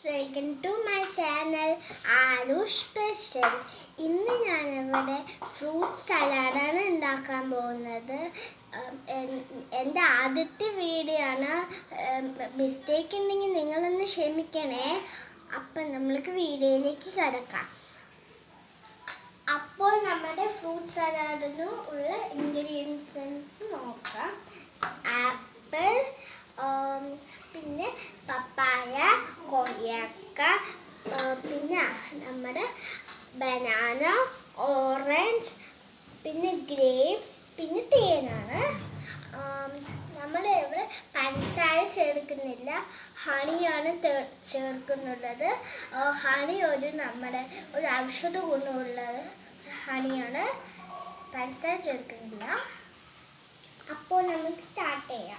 welcome to my channel Arush Special. ഇന്ന് ഞാൻ ഇവിടെ ഫ്രൂട്ട് സലാഡാണ് ഉണ്ടാക്കാൻ പോകുന്നത്. എൻ്റെ ആദ്യത്തെ വീഡിയോ ആണ്. മിസ്റ്റേക്ക് ഉണ്ടെങ്കിൽ നിങ്ങളൊന്ന് ക്ഷമിക്കണേ. അപ്പം നമ്മൾക്ക് വീഡിയോയിലേക്ക് കിടക്കാം. അപ്പോൾ നമ്മുടെ ഫ്രൂട്ട് സലാഡിന് ഉള്ള ഇൻഗ്രീഡിയൻസ് നോക്കാം. ആപ്പിൾ, പിന്നെ പപ്പായ, കൊയ്യാക്ക, പിന്നെ നമ്മുടെ ബനാന, ഓറഞ്ച്, പിന്നെ ഗ്രേപ്സ്, പിന്നെ തേനാണ്. നമ്മൾ ഇവിടെ പഞ്ചസാര ചേർക്കുന്നില്ല, ഹണിയാണ് ചേർക്കുന്നുള്ളത്. ഹണി നമ്മുടെ ഒരു ഔഷധ ഗുണമുള്ളത് ഹണിയാണ്, പഞ്ചസാര ചേർക്കുന്നില്ല. അപ്പോൾ നമുക്ക് സ്റ്റാർട്ട് ചെയ്യാം.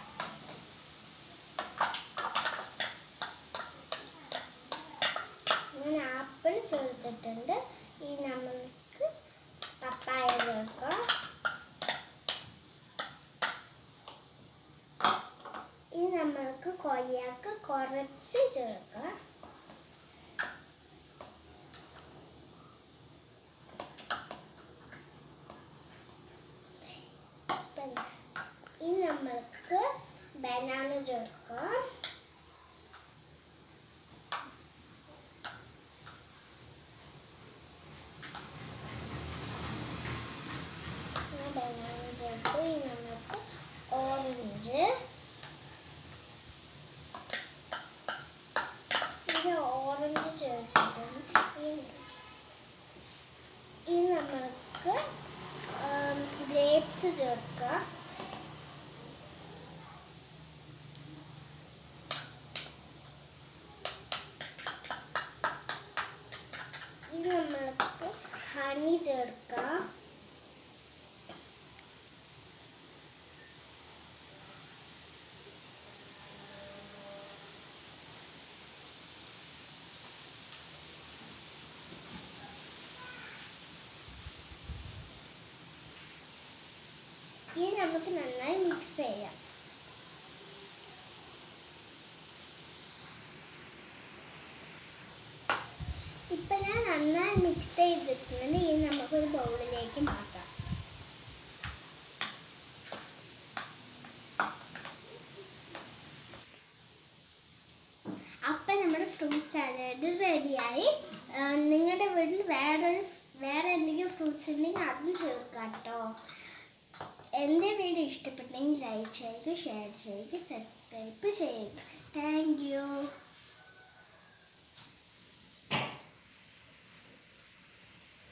ഞാൻ ആപ്പിൾ ചേർത്തിട്ടുണ്ട്. ഈ നമ്മൾക്ക് പപ്പായ ചേർക്കാം. ഈ നമ്മൾക്ക് കൊയ്യാക്ക് കുറച്ച് ചേർക്കാം. ഈ നമ്മൾക്ക് ബനാന ചേർക്കാം. ബനാന ചേർത്ത് ഈ നമ്മൾക്ക് ഓറഞ്ച്, ഓറഞ്ച് ചേർത്തിട്ടുണ്ട്. ഈ നമ്മൾക്ക് ഗ്രേപ്സ് ചേർക്കാം. ഈ നമ്മൾക്ക് ഹണി ചേർക്കാം. ഇനി നമുക്ക് നന്നായി മിക്സ് ചെയ്യാം. ഇപ്പം ഞാൻ നന്നായി മിക്സ് ചെയ്തിട്ടുണ്ട്. ഇനി നമുക്കൊരു ബൗളിലേക്ക് മാറ്റാം. അപ്പം നമ്മുടെ ഫ്രൂട്ട് സാലഡ് റെഡിയായി. നിങ്ങളുടെ വീട്ടിൽ വേറെ എന്തെങ്കിലും ഫ്രൂട്ട്സ് ഉണ്ടെങ്കിൽ അതും ചേർക്കാം കേട്ടോ. എൻ്റെ വീഡിയോ ഇഷ്ടപ്പെട്ടെങ്കിൽ ലൈക്ക് ചെയ്യുക, ഷെയർ ചെയ്യുക, സബ്സ്ക്രൈബ് ചെയ്യുക. Thank U.